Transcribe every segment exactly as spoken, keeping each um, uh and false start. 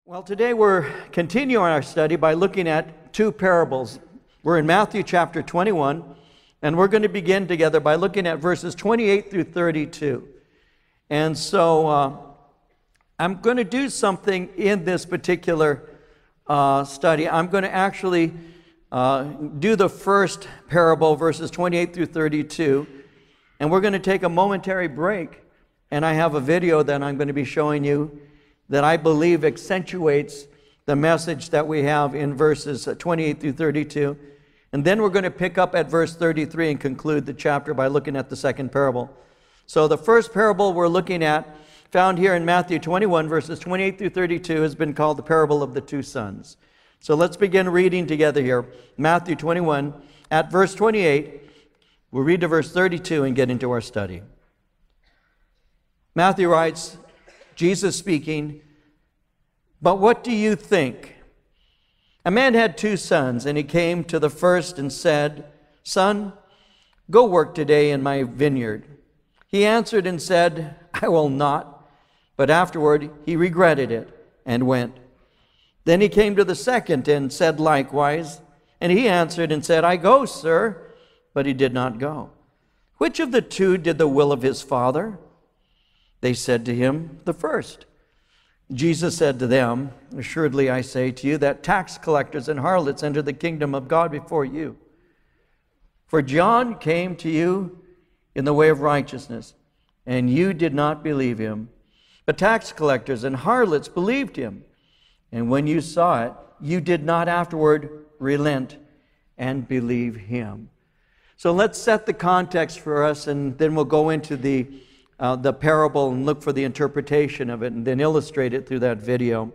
Well, today we're continuing our study by looking at two parables. We're in Matthew chapter twenty-one, and we're going to begin together by looking at verses twenty-eight through thirty-two. And so uh, I'm going to do something in this particular uh, study. I'm going to actually uh, do the first parable, verses twenty-eight through thirty-two, and we're going to take a momentary break. And I have a video that I'm going to be showing you that I believe accentuates the message that we have in verses twenty-eight through thirty-two. And then we're going to pick up at verse thirty-three and conclude the chapter by looking at the second parable. So the first parable we're looking at, found here in Matthew twenty-one, verses twenty-eight through thirty-two, has been called the parable of the two sons. So let's begin reading together here. Matthew twenty-one, at verse twenty-eight, we'll read to verse thirty-two and get into our study. Matthew writes, Jesus speaking, "But what do you think? A man had two sons, and he came to the first and said, 'Son, go work today in my vineyard.' He answered and said, 'I will not.' But afterward he regretted it and went. Then he came to the second and said likewise. And he answered and said, 'I go, sir.' But he did not go. Which of the two did the will of his father?" They said to him, "The first." Jesus said to them, "Assuredly I say to you that tax collectors and harlots enter the kingdom of God before you. For John came to you in the way of righteousness, and you did not believe him. But tax collectors and harlots believed him. And when you saw it, you did not afterward relent and believe him." So let's set the context for us, and then we'll go into the Uh, the parable and look for the interpretation of it and then illustrate it through that video.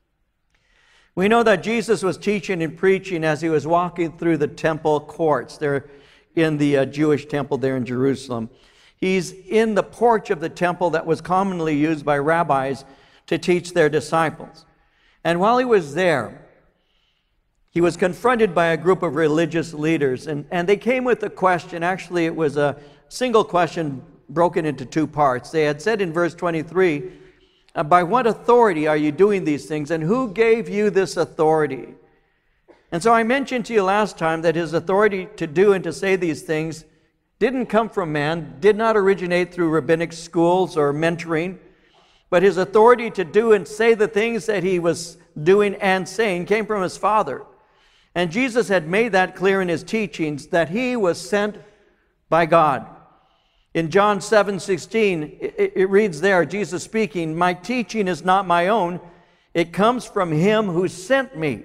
We know that Jesus was teaching and preaching as he was walking through the temple courts there in the uh, Jewish temple there in Jerusalem. He's in the porch of the temple that was commonly used by rabbis to teach their disciples. And while he was there, he was confronted by a group of religious leaders, and, and they came with a question. Actually, it was a single question broken into two parts. They had said in verse twenty-three, "By what authority are you doing these things, and who gave you this authority?" And so I mentioned to you last time that his authority to do and to say these things didn't come from man, did not originate through rabbinic schools or mentoring, but his authority to do and say the things that he was doing and saying came from his Father. And Jesus had made that clear in his teachings that he was sent by God. In John seven sixteen, it, it reads there, Jesus speaking, "My teaching is not my own. It comes from him who sent me."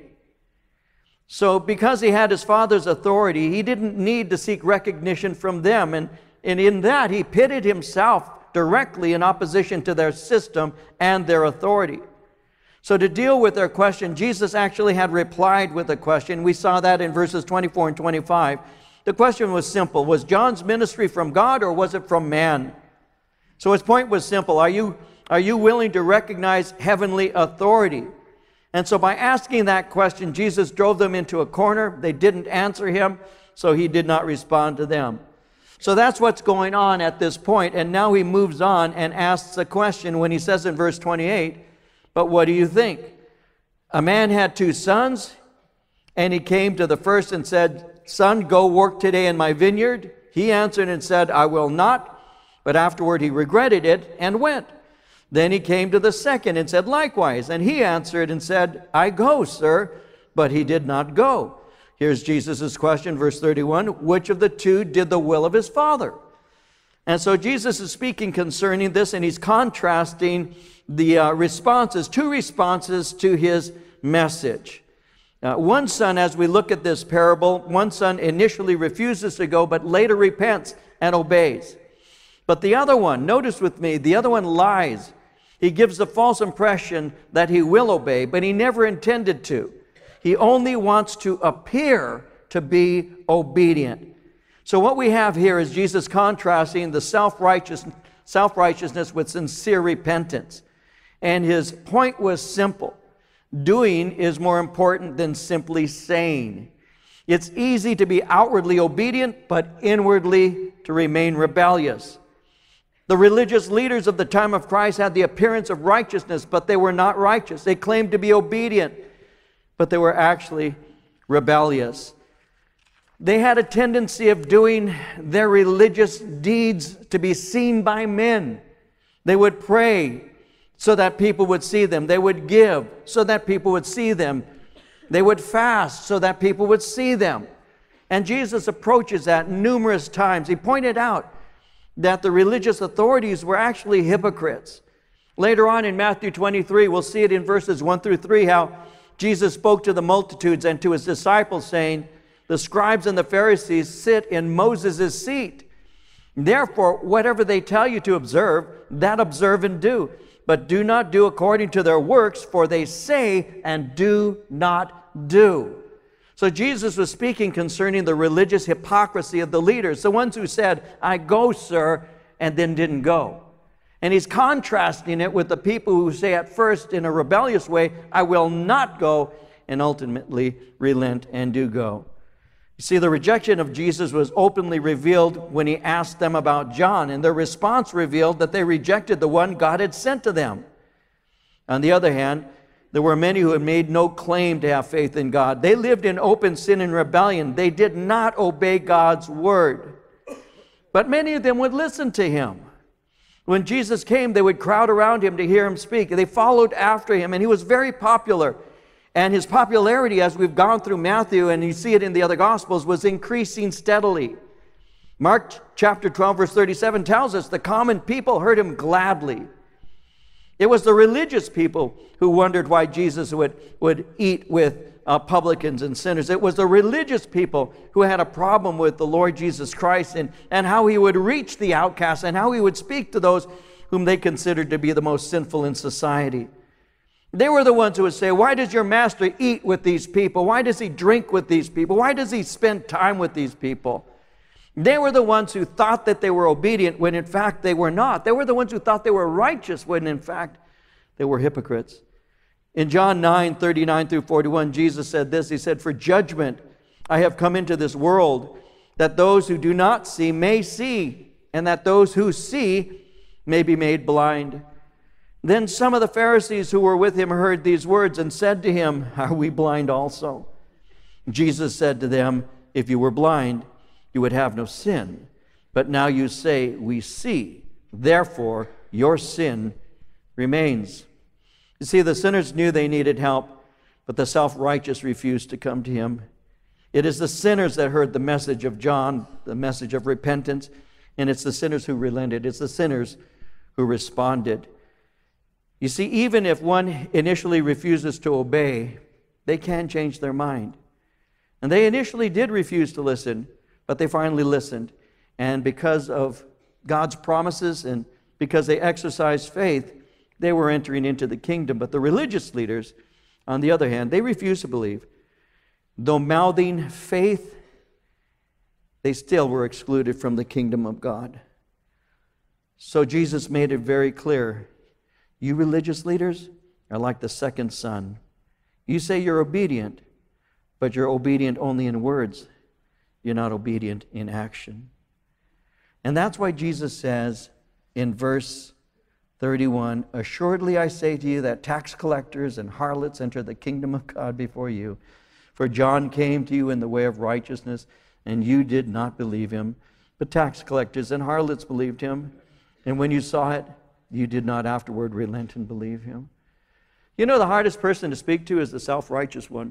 So because he had his Father's authority, he didn't need to seek recognition from them. And, and in that, he pitted himself directly in opposition to their system and their authority. So to deal with their question, Jesus actually had replied with a question. We saw that in verses twenty-four and twenty-five. The question was simple. Was John's ministry from God or was it from man? So his point was simple. Are you, are you willing to recognize heavenly authority? And so by asking that question, Jesus drove them into a corner. They didn't answer him, so he did not respond to them. So that's what's going on at this point. And now he moves on and asks a question when he says in verse twenty-eight, "But what do you think? A man had two sons, and he came to the first and said, 'Son, go work today in my vineyard.' He answered and said, 'I will not.' But afterward he regretted it and went. Then he came to the second and said likewise. And he answered and said, 'I go, sir.' But he did not go." Here's Jesus' question, verse thirty-one. "Which of the two did the will of his father?" And so Jesus is speaking concerning this, and he's contrasting the uh, responses, two responses to his message. Uh, one son, as we look at this parable, one son initially refuses to go, but later repents and obeys. But the other one, notice with me, the other one lies. He gives the false impression that he will obey, but he never intended to. He only wants to appear to be obedient. So what we have here is Jesus contrasting the self-righteous, self-righteousness with sincere repentance. And his point was simple. Doing is more important than simply saying. It's easy to be outwardly obedient, but inwardly to remain rebellious. The religious leaders of the time of Christ had the appearance of righteousness, but they were not righteous. They claimed to be obedient, but they were actually rebellious. They had a tendency of doing their religious deeds to be seen by men. They would pray so that people would see them. They would give so that people would see them. They would fast so that people would see them. And Jesus approaches that numerous times. He pointed out that the religious authorities were actually hypocrites. Later on in Matthew twenty-three, we'll see it in verses one through three, how Jesus spoke to the multitudes and to his disciples, saying, the scribes and the Pharisees sit in Moses' seat. Therefore, whatever they tell you to observe, that observe and do. But do not do according to their works, for they say and do not do. So Jesus was speaking concerning the religious hypocrisy of the leaders, the ones who said, I go, sir, and then didn't go. And he's contrasting it with the people who say at first in a rebellious way, I will not go, and ultimately relent and do go. You see, the rejection of Jesus was openly revealed when he asked them about John, and their response revealed that they rejected the one God had sent to them. On the other hand, there were many who had made no claim to have faith in God. They lived in open sin and rebellion. They did not obey God's word. But many of them would listen to him. When Jesus came, they would crowd around him to hear him speak. They followed after him, and he was very popular. And his popularity, as we've gone through Matthew, and you see it in the other Gospels, was increasing steadily. Mark chapter twelve, verse thirty-seven tells us the common people heard him gladly. It was the religious people who wondered why Jesus would, would eat with uh, publicans and sinners. It was the religious people who had a problem with the Lord Jesus Christ and, and how he would reach the outcasts and how he would speak to those whom they considered to be the most sinful in society. They were the ones who would say, why does your master eat with these people? Why does he drink with these people? Why does he spend time with these people? They were the ones who thought that they were obedient when in fact they were not. They were the ones who thought they were righteous when in fact they were hypocrites. In John nine, thirty-nine through forty-one, Jesus said this. He said, for judgment I have come into this world, that those who do not see may see, and that those who see may be made blind. Then some of the Pharisees who were with him heard these words and said to him, are we blind also? Jesus said to them, if you were blind, you would have no sin. But now you say, we see. Therefore, your sin remains. You see, the sinners knew they needed help, but the self-righteous refused to come to him. It is the sinners that heard the message of John, the message of repentance, and it's the sinners who relented. It's the sinners who responded. You see, even if one initially refuses to obey, they can change their mind. And they initially did refuse to listen, but they finally listened. And because of God's promises and because they exercised faith, they were entering into the kingdom. But the religious leaders, on the other hand, they refused to believe. Though mouthing faith, they still were excluded from the kingdom of God. So Jesus made it very clear. You religious leaders are like the second son. You say you're obedient, but you're obedient only in words. You're not obedient in action. And that's why Jesus says in verse thirty-one, assuredly I say to you that tax collectors and harlots enter the kingdom of God before you. For John came to you in the way of righteousness, and you did not believe him. But tax collectors and harlots believed him. And when you saw it, you did not afterward relent and believe him. You know, the hardest person to speak to is the self-righteous one.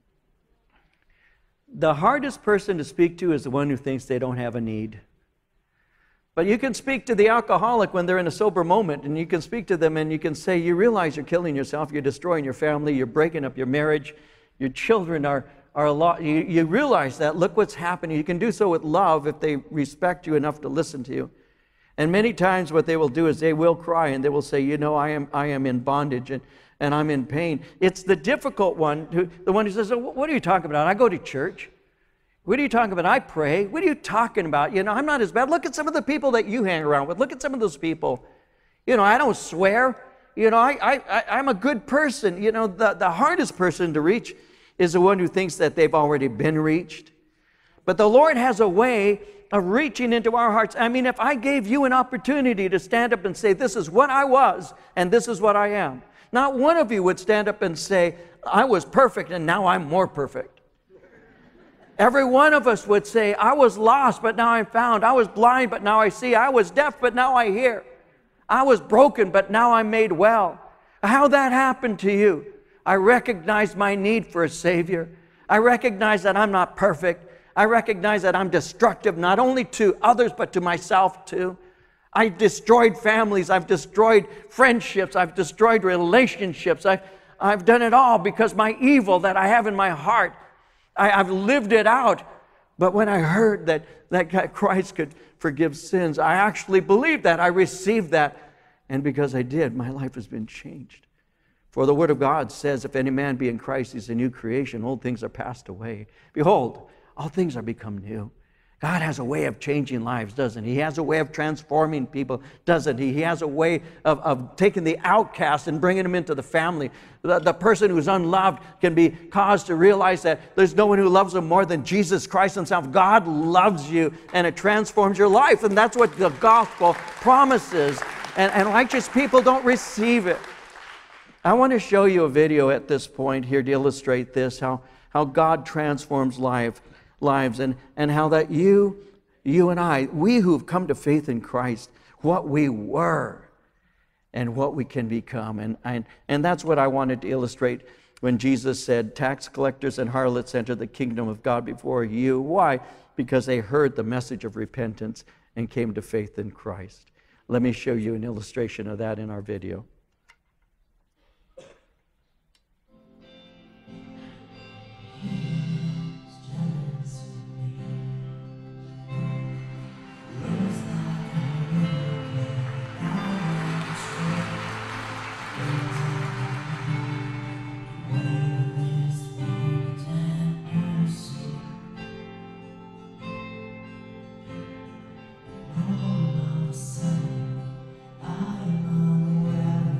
The hardest person to speak to is the one who thinks they don't have a need. But you can speak to the alcoholic when they're in a sober moment, and you can speak to them and you can say, you realize you're killing yourself, you're destroying your family, you're breaking up your marriage, your children are, are a lot, you, you realize that, look what's happening. You can do so with love if they respect you enough to listen to you. And many times what they will do is they will cry and they will say, you know, I am, I am in bondage and, and I'm in pain. It's the difficult one, who, the one who says, oh, what are you talking about? I go to church. What are you talking about? I pray. What are you talking about? You know, I'm not as bad. Look at some of the people that you hang around with. Look at some of those people. You know, I don't swear. You know, I, I, I, I'm a good person. You know, the, the hardest person to reach is the one who thinks that they've already been reached. But the Lord has a way of reaching into our hearts. I mean, if I gave you an opportunity to stand up and say, this is what I was and this is what I am, not one of you would stand up and say, I was perfect and now I'm more perfect. Every one of us would say, I was lost, but now I'm found. I was blind, but now I see. I was deaf, but now I hear. I was broken, but now I'm made well. How that happened to you? I recognize my need for a Savior. I recognize that I'm not perfect. I recognize that I'm destructive, not only to others, but to myself too. I've destroyed families. I've destroyed friendships. I've destroyed relationships. I've, I've done it all because my evil that I have in my heart, I, I've lived it out. But when I heard that, that Christ could forgive sins, I actually believed that. I received that. And because I did, my life has been changed. For the Word of God says, if any man be in Christ, he's a new creation. Old things are passed away. Behold, all things are become new. God has a way of changing lives, doesn't he? He has a way of transforming people, doesn't he? He has a way of, of taking the outcast and bringing them into the family. The, the person who's unloved can be caused to realize that there's no one who loves them more than Jesus Christ himself. God loves you, and it transforms your life. And that's what the gospel promises. And, and righteous people don't receive it. I want to show you a video at this point here to illustrate this, how, how God transforms life. lives and, and how that you, you and I, we who've come to faith in Christ, what we were and what we can become. And, and, and that's what I wanted to illustrate when Jesus said, tax collectors and harlots enter the kingdom of God before you. Why? Because they heard the message of repentance and came to faith in Christ. Let me show you an illustration of that in our video. All of a sudden, I'm unaware.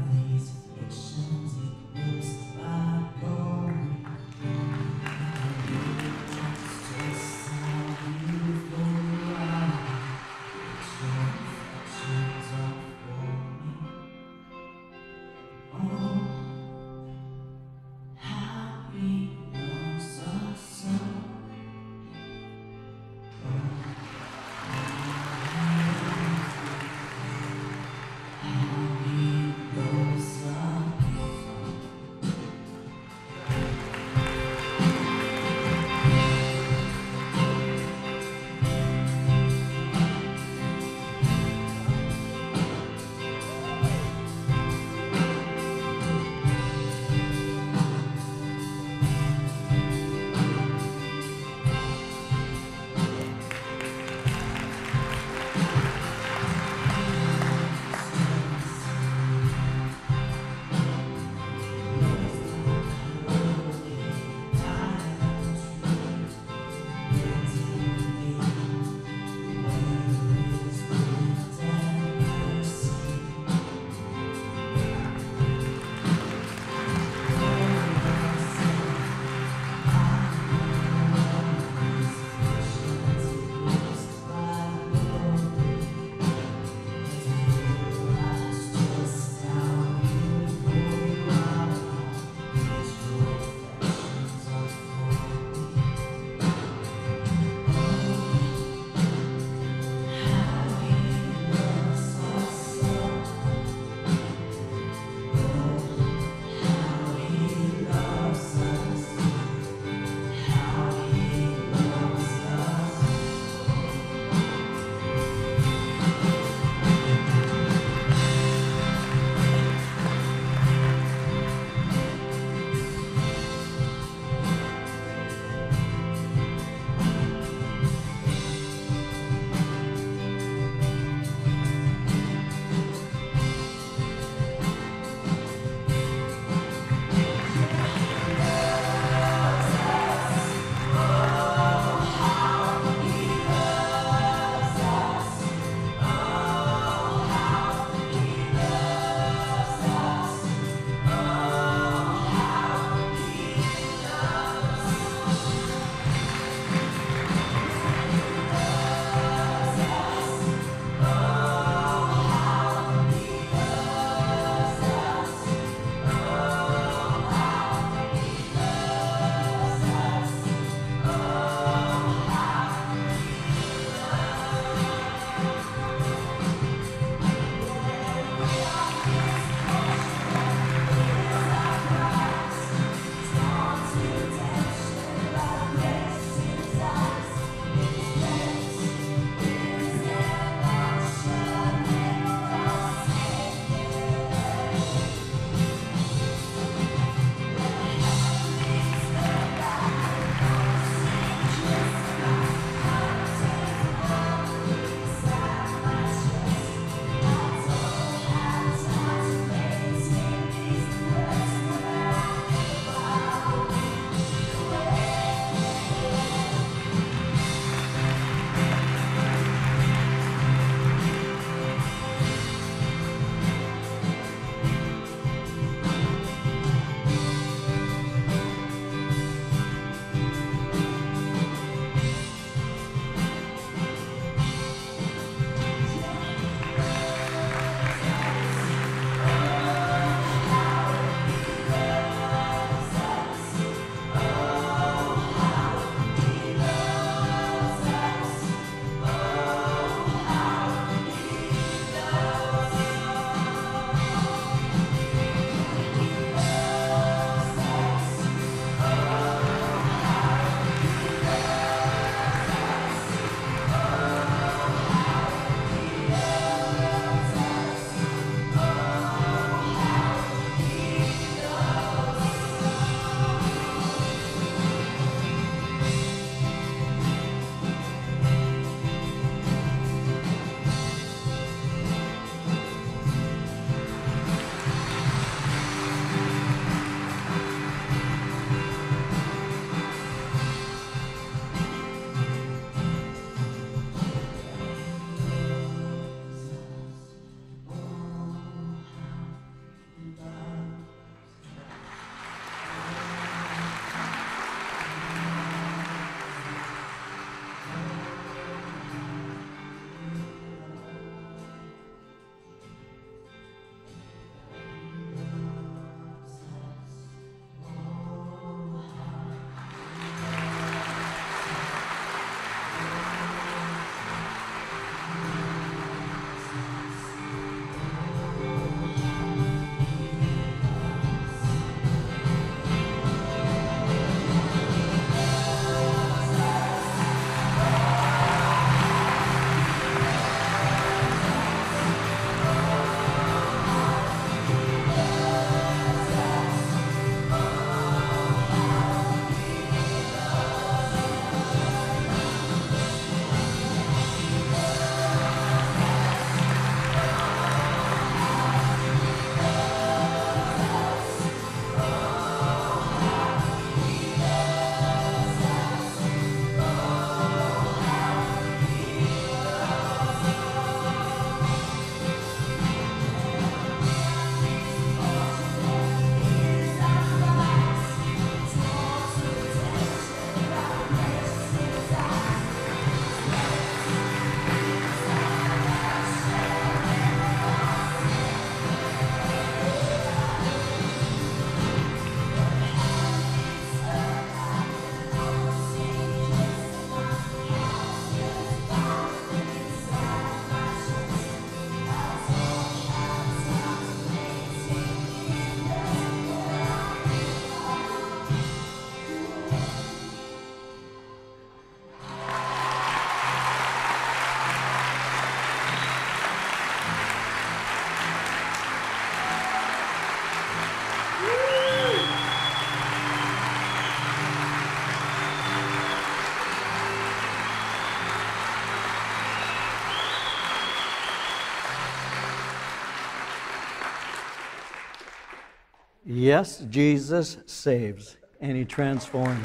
Yes, Jesus saves, and he transforms.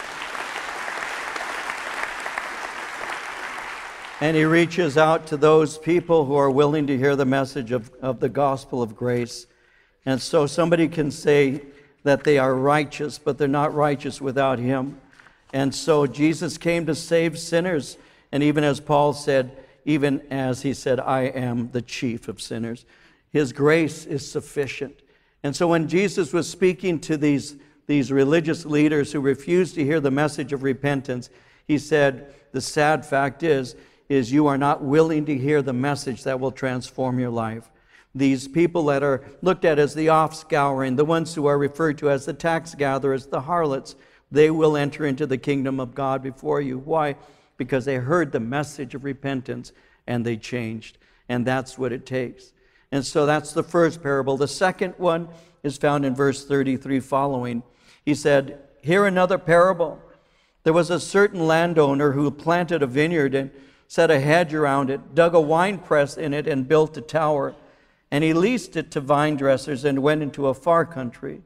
And he reaches out to those people who are willing to hear the message of, of the gospel of grace. And so somebody can say that they are righteous, but they're not righteous without him. And so Jesus came to save sinners. And even as Paul said, even as he said, I am the chief of sinners. His grace is sufficient. And so when Jesus was speaking to these, these religious leaders who refused to hear the message of repentance, he said, the sad fact is, is you are not willing to hear the message that will transform your life. These people that are looked at as the offscouring, the ones who are referred to as the tax gatherers, the harlots, they will enter into the kingdom of God before you. Why? Because they heard the message of repentance and they changed. And that's what it takes. And so that's the first parable. The second one is found in verse thirty-three following. He said, hear another parable. There was a certain landowner who planted a vineyard and set a hedge around it, dug a wine press in it, and built a tower. And he leased it to vine dressers and went into a far country.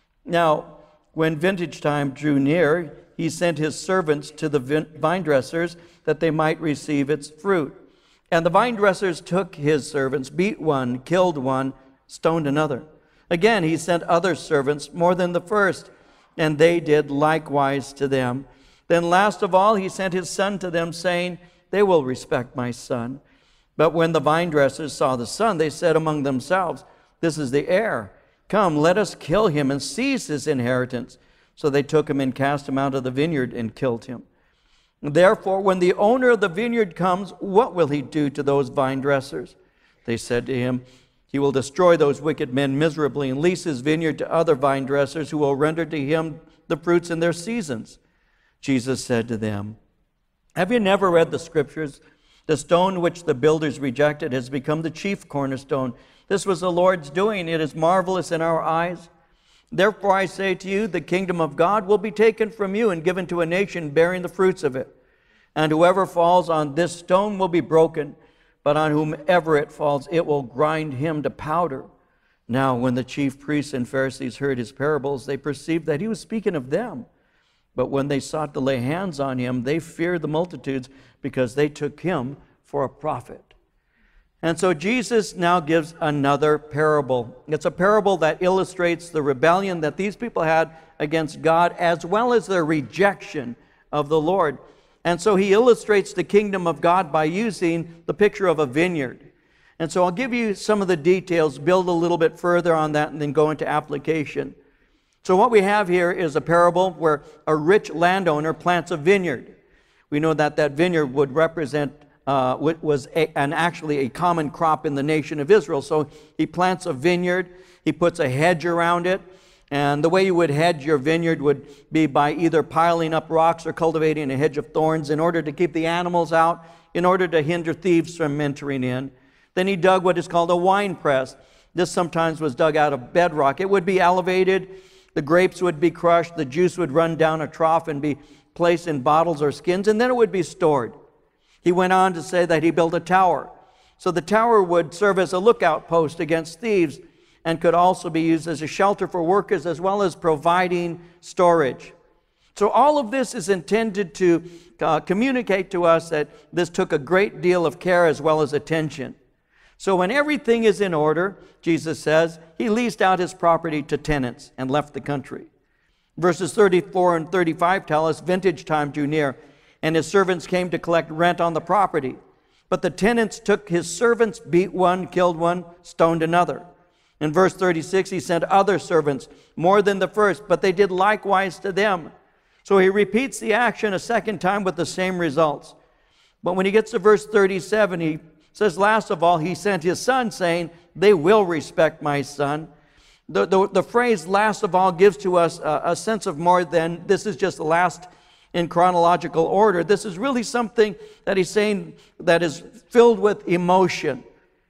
Now, when vintage time drew near, he sent his servants to the vine dressers that they might receive its fruit. And the vine dressers took his servants, beat one, killed one, stoned another. Again, he sent other servants, more than the first, and they did likewise to them. Then last of all, he sent his son to them, saying, they will respect my son. But when the vine dressers saw the son, they said among themselves, this is the heir. Come, let us kill him and seize his inheritance. So they took him and cast him out of the vineyard and killed him. Therefore, when the owner of the vineyard comes, what will he do to those vine dressers? They said to him, he will destroy those wicked men miserably and lease his vineyard to other vine dressers who will render to him the fruits in their seasons. Jesus said to them, have you never read the scriptures? The stone which the builders rejected has become the chief cornerstone. This was the Lord's doing. It is marvelous in our eyes. Therefore I say to you, the kingdom of God will be taken from you and given to a nation bearing the fruits of it. And whoever falls on this stone will be broken, but on whomever it falls, it will grind him to powder. Now when the chief priests and Pharisees heard his parables, they perceived that he was speaking of them. But when they sought to lay hands on him, they feared the multitudes because they took him for a prophet. And so Jesus now gives another parable. It's a parable that illustrates the rebellion that these people had against God, as well as their rejection of the Lord. And so he illustrates the kingdom of God by using the picture of a vineyard. And so I'll give you some of the details, build a little bit further on that, and then go into application. So what we have here is a parable where a rich landowner plants a vineyard. We know that that vineyard would represent, uh, was a, an actually a common crop in the nation of Israel. So he plants a vineyard, he puts a hedge around it, and the way you would hedge your vineyard would be by either piling up rocks or cultivating a hedge of thorns in order to keep the animals out, in order to hinder thieves from entering in. Then he dug what is called a wine press. This sometimes was dug out of bedrock. It would be elevated. The grapes would be crushed, the juice would run down a trough and be placed in bottles or skins, and then it would be stored. He went on to say that he built a tower. So the tower would serve as a lookout post against thieves and could also be used as a shelter for workers as well as providing storage. So all of this is intended to uh, communicate to us that this took a great deal of care as well as attention. So when everything is in order, Jesus says, he leased out his property to tenants and left the country. Verses thirty-four and thirty-five tell us vintage time drew near, and his servants came to collect rent on the property. But the tenants took his servants, beat one, killed one, stoned another. In verse thirty-six, he sent other servants, more than the first, but they did likewise to them. So he repeats the action a second time with the same results. But when he gets to verse thirty-seven, he says, last of all, he sent his son, saying, they will respect my son. The, the, the phrase last of all gives to us a, a sense of more than this is just the last in chronological order. This is really something that he's saying that is filled with emotion.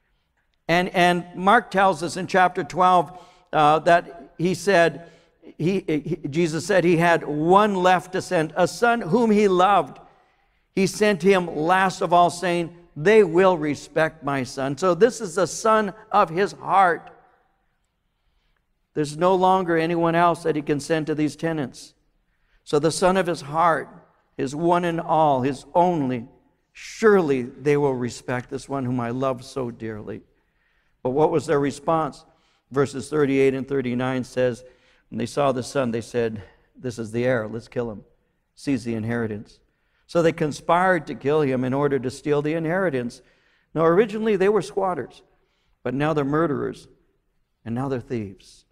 And, and Mark tells us in chapter twelve uh, that he said, he, he, Jesus said he had one left to send, a son whom he loved. He sent him last of all, saying, they will respect my son. So this is the son of his heart. There's no longer anyone else that he can send to these tenants. So the son of his heart, his one and all, his only, surely they will respect this one whom I love so dearly. But what was their response? Verses thirty-eight and thirty-nine says, when they saw the son, they said, this is the heir, let's kill him. Seize the inheritance. So they conspired to kill him in order to steal the inheritance. Now originally they were squatters, but now they're murderers, and now they're thieves.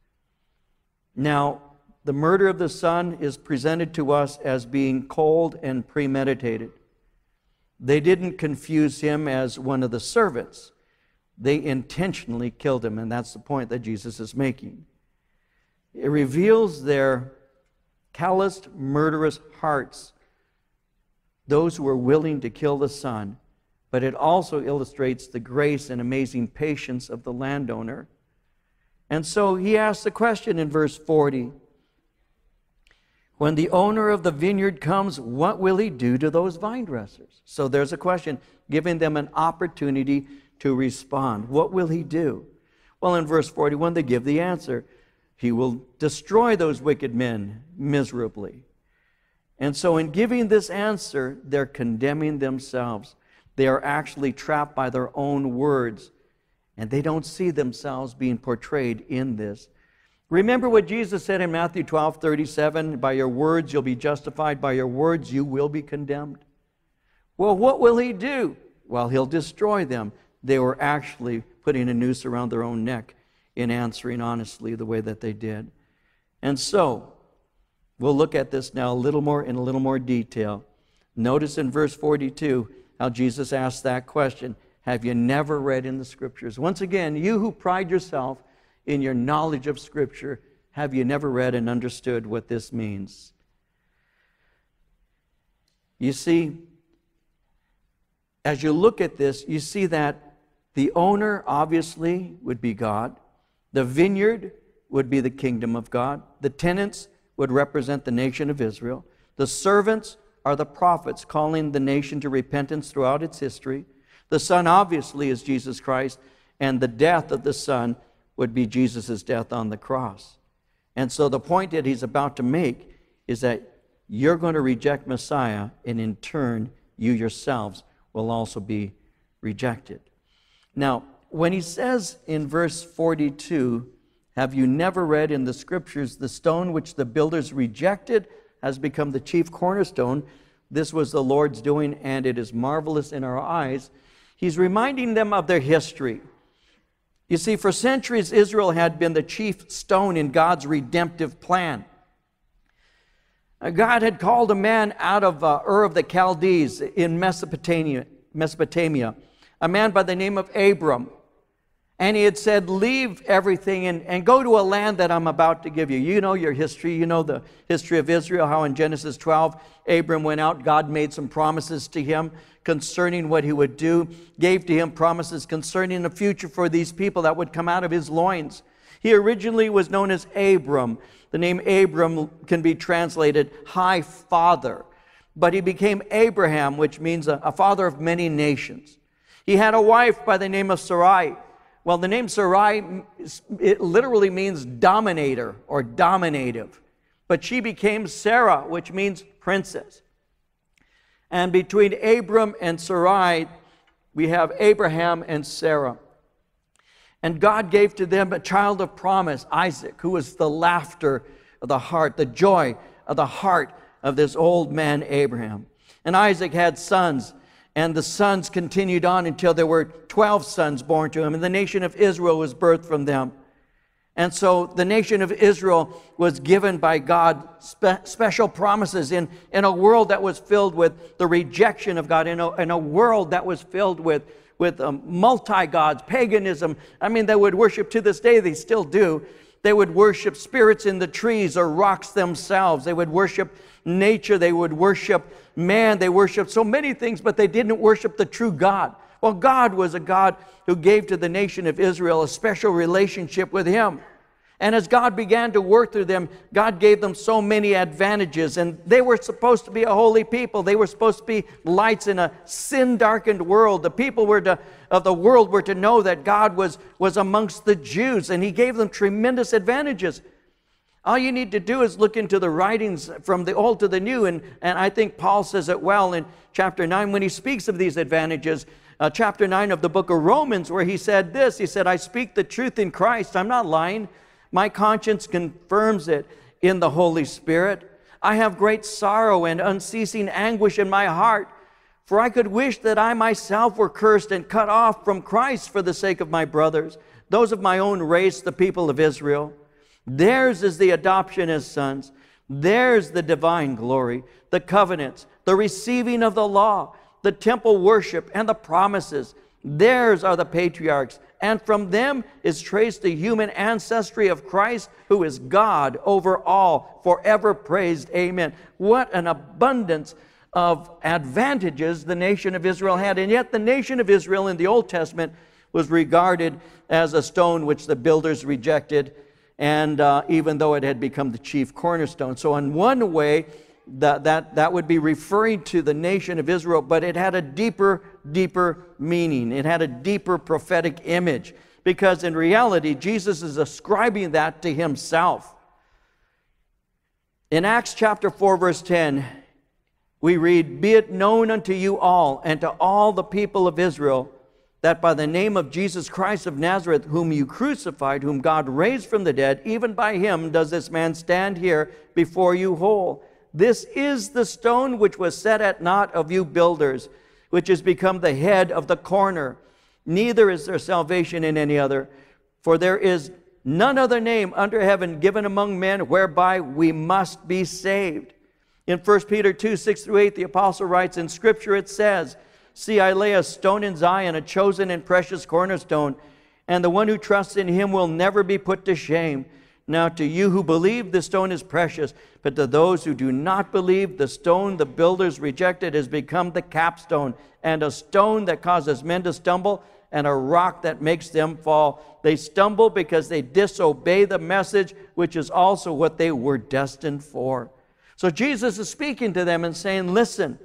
Now, the murder of the son is presented to us as being cold and premeditated. They didn't confuse him as one of the servants. They intentionally killed him, and that's the point that Jesus is making. It reveals their calloused, murderous hearts, those who were willing to kill the son, but it also illustrates the grace and amazing patience of the landowner. And so he asks the question in verse forty, when the owner of the vineyard comes, what will he do to those vine dressers? So there's a question, giving them an opportunity to respond. What will he do? Well, in verse forty-one, they give the answer. He will destroy those wicked men miserably. And so in giving this answer, they're condemning themselves. They are actually trapped by their own words, and they don't see themselves being portrayed in this. Remember what Jesus said in Matthew twelve thirty-seven, by your words you'll be justified, by your words you will be condemned. Well, what will he do? Well, he'll destroy them. They were actually putting a noose around their own neck in answering honestly the way that they did. And so, we'll look at this now a little more in a little more detail. Notice in verse forty-two how Jesus asked that question. Have you never read in the Scriptures? Once again, you who pride yourself in your knowledge of Scripture, have you never read and understood what this means? You see, as you look at this, you see that the owner obviously would be God. The vineyard would be the kingdom of God. The tenants would represent the nation of Israel. The servants are the prophets calling the nation to repentance throughout its history. The Son obviously is Jesus Christ, and the death of the Son would be Jesus' death on the cross. And so the point that he's about to make is that you're going to reject Messiah, and in turn, you yourselves will also be rejected. Now, when he says in verse forty-two, have you never read in the Scriptures, the stone which the builders rejected has become the chief cornerstone? This was the Lord's doing, and it is marvelous in our eyes. He's reminding them of their history. You see, for centuries, Israel had been the chief stone in God's redemptive plan. God had called a man out of uh, Ur of the Chaldees in Mesopotamia, Mesopotamia, a man by the name of Abram. And he had said, leave everything and, and go to a land that I'm about to give you. You know your history. You know the history of Israel, how in Genesis twelve, Abram went out. God made some promises to him concerning what he would do, gave to him promises concerning the future for these people that would come out of his loins. He originally was known as Abram. The name Abram can be translated High Father. But he became Abraham, which means a, a father of many nations. He had a wife by the name of Sarai. Well, the name Sarai, it literally means dominator or dominative. But she became Sarah, which means princess. And between Abram and Sarai, we have Abraham and Sarah. And God gave to them a child of promise, Isaac, who was the laughter of the heart, the joy of the heart of this old man Abraham. And Isaac had sons. And the sons continued on until there were twelve sons born to him. And the nation of Israel was birthed from them. And so the nation of Israel was given by God spe- special promises in, in a world that was filled with the rejection of God, in a, in a world that was filled with, with um, multi-gods, paganism. I mean, they would worship to this day, they still do. They would worship spirits in the trees or rocks themselves. They would worship nature. They would worship man. They worshiped so many things, but they didn't worship the true God. Well, God was a God who gave to the nation of Israel a special relationship with him. And as God began to work through them, God gave them so many advantages. And they were supposed to be a holy people. They were supposed to be lights in a sin-darkened world. The people were to, of the world were to know that God was, was amongst the Jews. And He gave them tremendous advantages. All you need to do is look into the writings from the Old to the New. And, and I think Paul says it well in chapter nine when he speaks of these advantages. Uh, chapter nine of the book of Romans, where he said this. He said, I speak the truth in Christ. I'm not lying. My conscience confirms it in the Holy Spirit. I have great sorrow and unceasing anguish in my heart, for I could wish that I myself were cursed and cut off from Christ for the sake of my brothers, those of my own race, the people of Israel. Theirs is the adoption as sons. Theirs the divine glory, the covenants, the receiving of the law, the temple worship, and the promises. Theirs are the patriarchs, and from them is traced the human ancestry of Christ, who is God over all, forever praised. Amen. What an abundance of advantages the nation of Israel had. And yet the nation of Israel in the Old Testament was regarded as a stone which the builders rejected, and uh, even though it had become the chief cornerstone. So in one way, That, that, that would be referring to the nation of Israel, but it had a deeper, deeper meaning. It had a deeper prophetic image, because in reality, Jesus is ascribing that to Himself. In Acts chapter four, verse ten, we read, Be it known unto you all, and to all the people of Israel, that by the name of Jesus Christ of Nazareth, whom you crucified, whom God raised from the dead, even by Him does this man stand here before you whole. This is the stone which was set at naught of you builders, which has become the head of the corner. Neither is there salvation in any other, for there is none other name under heaven given among men whereby we must be saved. In First Peter two, six through eight, the apostle writes, in Scripture it says, See, I lay a stone in Zion, a chosen and precious cornerstone, and the one who trusts in Him will never be put to shame. Now to you who believe, the stone is precious, but to those who do not believe, the stone the builders rejected has become the capstone, and a stone that causes men to stumble, and a rock that makes them fall. They stumble because they disobey the message, which is also what they were destined for. So Jesus is speaking to them and saying, listen,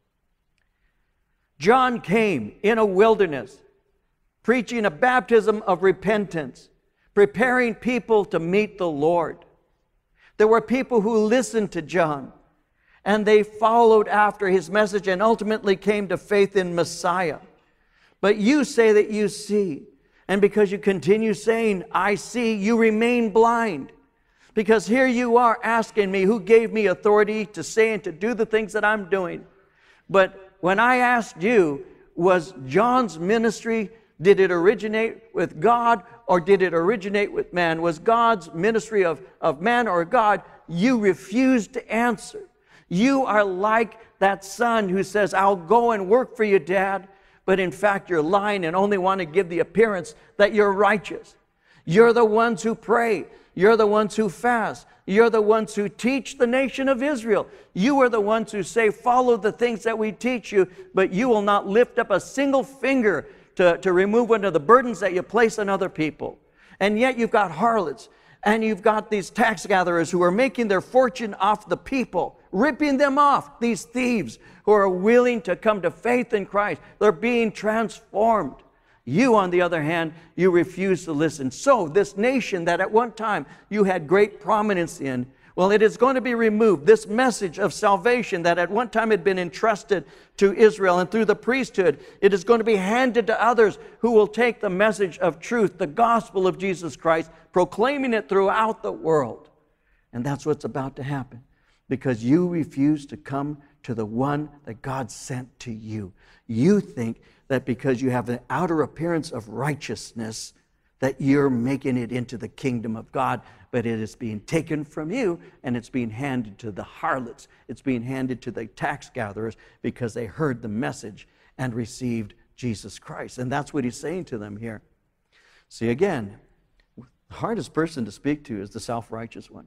John came in a wilderness, preaching a baptism of repentance, preparing people to meet the Lord. There were people who listened to John, and they followed after his message and ultimately came to faith in Messiah. But you say that you see, and because you continue saying, I see, you remain blind. Because here you are asking me, who gave me authority to say and to do the things that I'm doing? But when I asked you, was John's ministry, did it originate with God or did it originate with man? Was God's ministry of, of man or God? You refused to answer. You are like that son who says, I'll go and work for you, Dad. But in fact, you're lying and only want to give the appearance that you're righteous. You're the ones who pray. You're the ones who fast. You're the ones who teach the nation of Israel. You are the ones who say, follow the things that we teach you, but you will not lift up a single finger to, to remove one of the burdens that you place on other people. And yet you've got harlots, and you've got these tax gatherers who are making their fortune off the people, ripping them off, these thieves who are willing to come to faith in Christ. They're being transformed. You, on the other hand, you refuse to listen. So this nation that at one time you had great prominence in, well, it is going to be removed. This message of salvation that at one time had been entrusted to Israel and through the priesthood, it is going to be handed to others who will take the message of truth, the gospel of Jesus Christ, proclaiming it throughout the world. And that's what's about to happen because you refuse to come to the one that God sent to you. You think that because you have an outer appearance of righteousness, that you're making it into the kingdom of God, but it is being taken from you and it's being handed to the harlots. It's being handed to the tax gatherers because they heard the message and received Jesus Christ. And that's what he's saying to them here. See, again, the hardest person to speak to is the self-righteous one.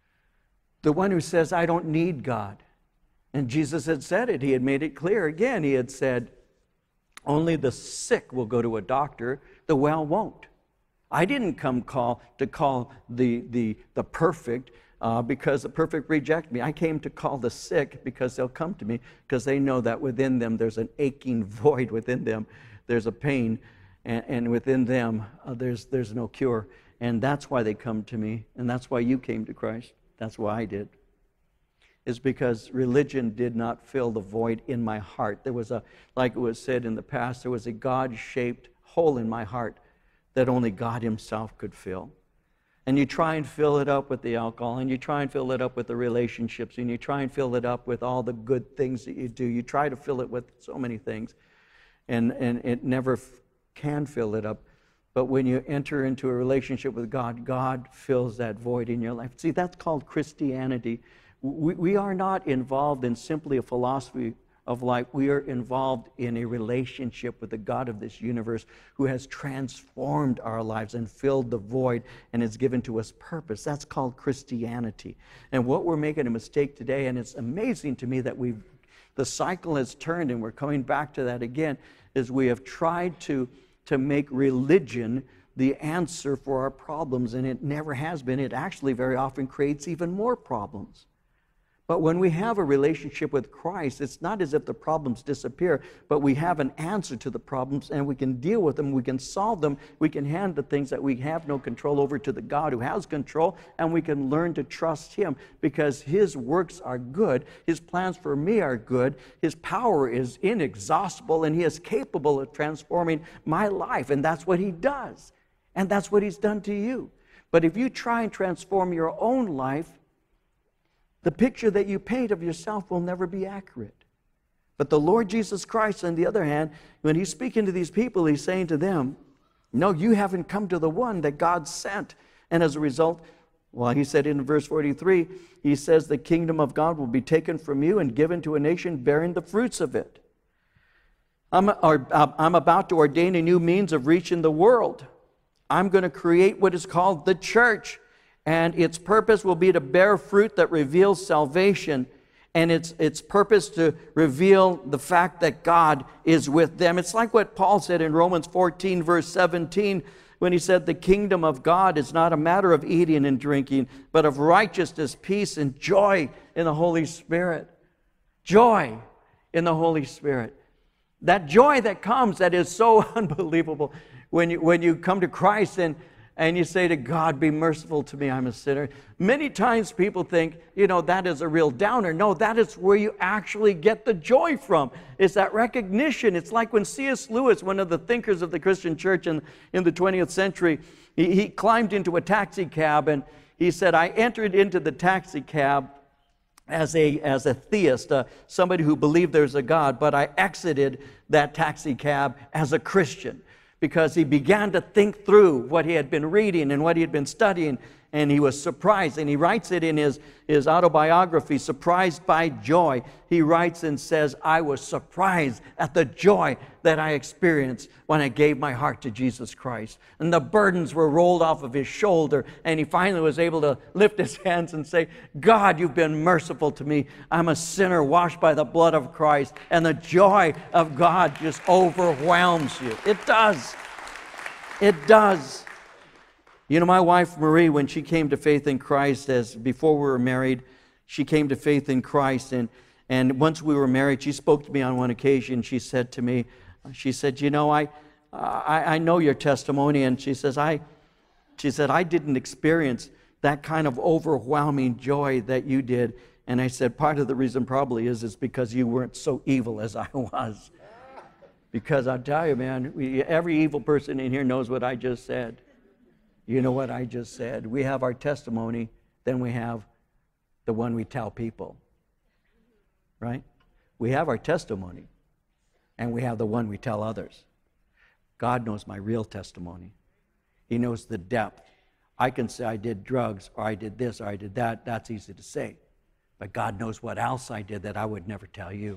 The one who says, I don't need God. And Jesus had said it. He had made it clear. Again, he had said, only the sick will go to a doctor, the well won't. I didn't come call to call the, the, the perfect uh, because the perfect reject me. I came to call the sick because they'll come to me because they know that within them there's an aching void within them. There's a pain, and, and within them uh, there's, there's no cure. And that's why they come to me, and that's why you came to Christ. That's why I did. Is because religion did not fill the void in my heart. There was a, like it was said in the past, there was a God-shaped hole in my heart that only God Himself could fill. And you try and fill it up with the alcohol, and you try and fill it up with the relationships, and you try and fill it up with all the good things that you do. You try to fill it with so many things, and, and it never f- can fill it up. But when you enter into a relationship with God, God fills that void in your life. See, that's called Christianity. We, we are not involved in simply a philosophy of life. We are involved in a relationship with the God of this universe who has transformed our lives and filled the void and has given to us purpose. That's called Christianity. And what we're making a mistake today, and it's amazing to me that we've, the cycle has turned and we're coming back to that again, is we have tried to, to make religion the answer for our problems, and it never has been. It actually very often creates even more problems. But when we have a relationship with Christ, it's not as if the problems disappear, but we have an answer to the problems, and we can deal with them, we can solve them, we can hand the things that we have no control over to the God who has control, and we can learn to trust Him because His works are good, His plans for me are good, His power is inexhaustible, and He is capable of transforming my life, and that's what He does, and that's what He's done to you. But if you try and transform your own life, the picture that you paint of yourself will never be accurate. But the Lord Jesus Christ, on the other hand, when He's speaking to these people, He's saying to them, no, you haven't come to the one that God sent. And as a result, well, He said in verse forty-three, He says, the kingdom of God will be taken from you and given to a nation bearing the fruits of it. I'm, or, I'm about to ordain a new means of reaching the world. I'm going to create what is called the church. And its purpose will be to bear fruit that reveals salvation. And its, its purpose to reveal the fact that God is with them. It's like what Paul said in Romans fourteen, verse seventeen, when he said, the kingdom of God is not a matter of eating and drinking, but of righteousness, peace, and joy in the Holy Spirit. Joy in the Holy Spirit. That joy that comes, that is so unbelievable when you, when you come to Christ and And you say to God, be merciful to me, I'm a sinner. Many times people think, you know, that is a real downer. No, that is where you actually get the joy from. It's that recognition. It's like when C S Lewis, one of the thinkers of the Christian church in, in the twentieth century, he, he climbed into a taxi cab and he said, I entered into the taxi cab as a, as a theist, uh, somebody who believed there's a God, but I exited that taxi cab as a Christian. Because he began to think through what he had been reading and what he had been studying, and he was surprised. And he writes it in his, his autobiography, Surprised by Joy. He writes and says, I was surprised at the joy that I experienced when I gave my heart to Jesus Christ. And the burdens were rolled off of his shoulder, and he finally was able to lift his hands and say, God, you've been merciful to me. I'm a sinner washed by the blood of Christ. And the joy of God just overwhelms you. It does. It does. You know, my wife, Marie, when she came to faith in Christ, as before we were married, she came to faith in Christ. And, and once we were married, she spoke to me on one occasion. She said to me, she said, you know, I, I, I know your testimony. And she says, I, she said, I didn't experience that kind of overwhelming joy that you did. And I said, part of the reason probably is, is because you weren't so evil as I was. Because I'll tell you, man, we, every evil person in here knows what I just said. You know what I just said. We have our testimony, then we have the one we tell people. Right? We have our testimony, and we have the one we tell others. God knows my real testimony. He knows the depth. I can say I did drugs, or I did this, or I did that. That's easy to say. But God knows what else I did that I would never tell you.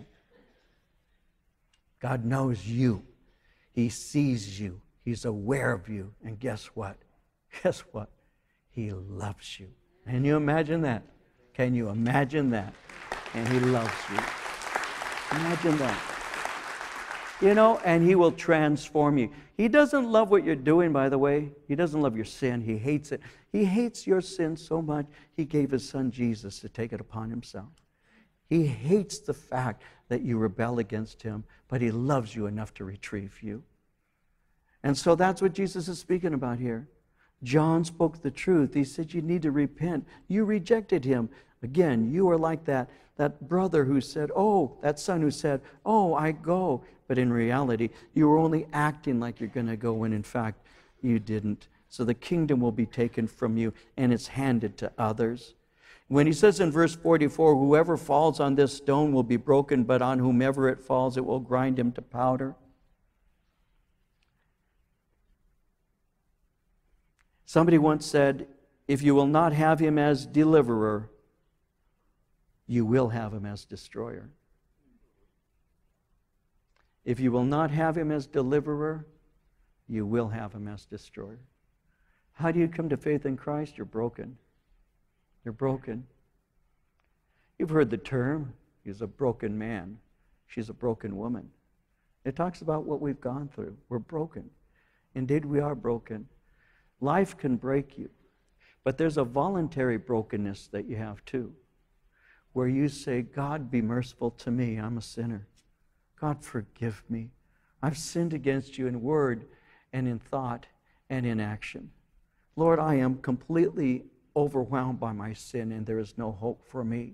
God knows you. He sees you. He's aware of you. And guess what? Guess what? He loves you. Can you imagine that? Can you imagine that? And He loves you. Imagine that. You know, and he will transform you. He doesn't love what you're doing, by the way. He doesn't love your sin. He hates it. He hates your sin so much, he gave his son Jesus to take it upon himself. He hates the fact that you rebel against him, but he loves you enough to retrieve you. And so that's what Jesus is speaking about here. John spoke the truth. He said you need to repent. You rejected him. Again, you are like that, that brother who said, oh, that son who said, oh, I go. But in reality, you were only acting like you're going to go when in fact you didn't. So the kingdom will be taken from you and it's handed to others. When he says in verse forty-four, whoever falls on this stone will be broken, but on whomever it falls, it will grind him to powder. Somebody once said, if you will not have him as deliverer, you will have him as destroyer. If you will not have him as deliverer, you will have him as destroyer. How do you come to faith in Christ? You're broken. You're broken. You've heard the term, he's a broken man. She's a broken woman. It talks about what we've gone through. We're broken. Indeed, we are broken. Life can break you. But there's a voluntary brokenness that you have too, where you say, God, be merciful to me. I'm a sinner. God, forgive me. I've sinned against you in word and in thought and in action. Lord, I am completely overwhelmed by my sin and there is no hope for me.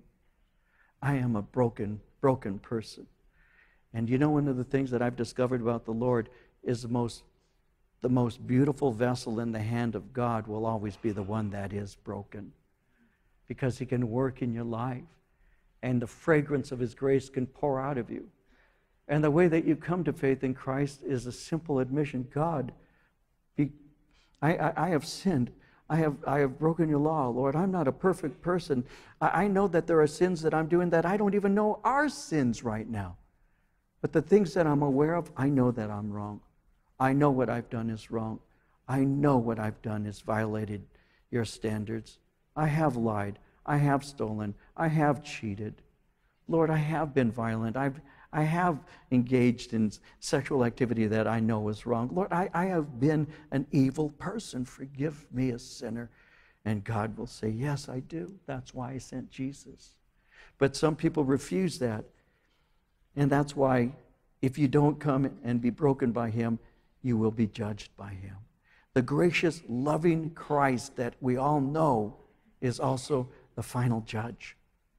I am a broken, broken person. And you know, one of the things that I've discovered about the Lord is the most, the most beautiful vessel in the hand of God will always be the one that is broken, because he can work in your life and the fragrance of his grace can pour out of you. And the way that you come to faith in Christ is a simple admission. God, be, I, I, I have sinned. I have, I have broken your law, Lord. I'm not a perfect person. I, I know that there are sins that I'm doing that I don't even know are sins right now. But the things that I'm aware of, I know that I'm wrong. I know what I've done is wrong. I know what I've done has violated your standards. I have lied. I have stolen. I have cheated. Lord, I have been violent. I've I have engaged in sexual activity that I know is wrong. Lord, I, I have been an evil person. Forgive me, a sinner. And God will say, yes, I do. That's why I sent Jesus. But some people refuse that. And that's why if you don't come and be broken by him, you will be judged by him. The gracious, loving Christ that we all know is also the final judge.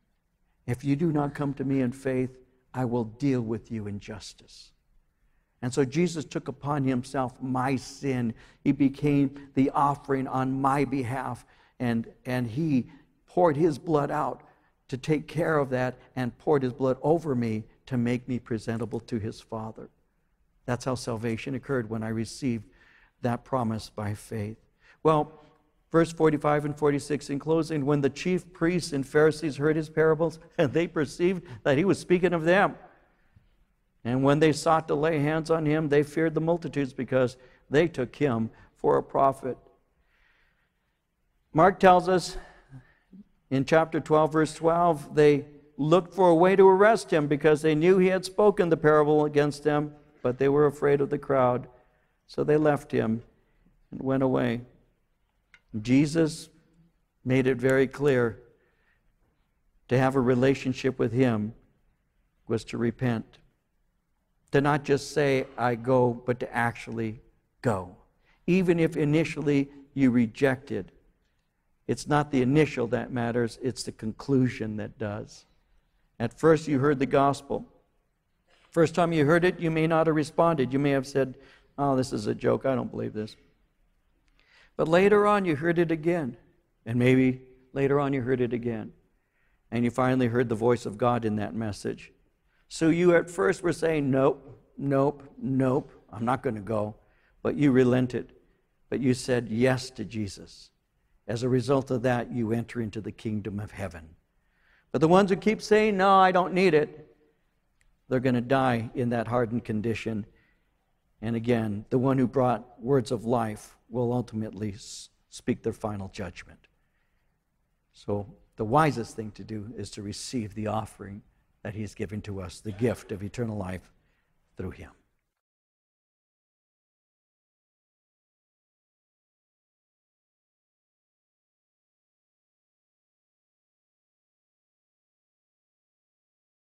If you do not come to me in faith, I will deal with you in justice. And so Jesus took upon himself my sin. He became the offering on my behalf, and, and he poured his blood out to take care of that and poured his blood over me to make me presentable to his Father. That's how salvation occurred when I received that promise by faith. Well, verse forty-five and forty-six in closing, when the chief priests and Pharisees heard his parables, and they perceived that he was speaking of them. And when they sought to lay hands on him, they feared the multitudes because they took him for a prophet. Mark tells us in chapter twelve, verse twelve, they looked for a way to arrest him because they knew he had spoken the parable against them, but they were afraid of the crowd. So they left him and went away. Jesus made it very clear to have a relationship with him was to repent. To not just say, I go, but to actually go. Even if initially you rejected. It's not the initial that matters, it's the conclusion that does. At first you heard the gospel. First time you heard it, you may not have responded. You may have said, oh, this is a joke, I don't believe this. But later on, you heard it again. And maybe later on, you heard it again. And you finally heard the voice of God in that message. So you at first were saying, nope, nope, nope, I'm not going to go. But you relented. But you said yes to Jesus. As a result of that, you enter into the kingdom of heaven. But the ones who keep saying, no, I don't need it, they're going to die in that hardened condition. And again, the one who brought words of life will ultimately speak their final judgment. So the wisest thing to do is to receive the offering that he's given to us, the gift of eternal life through him.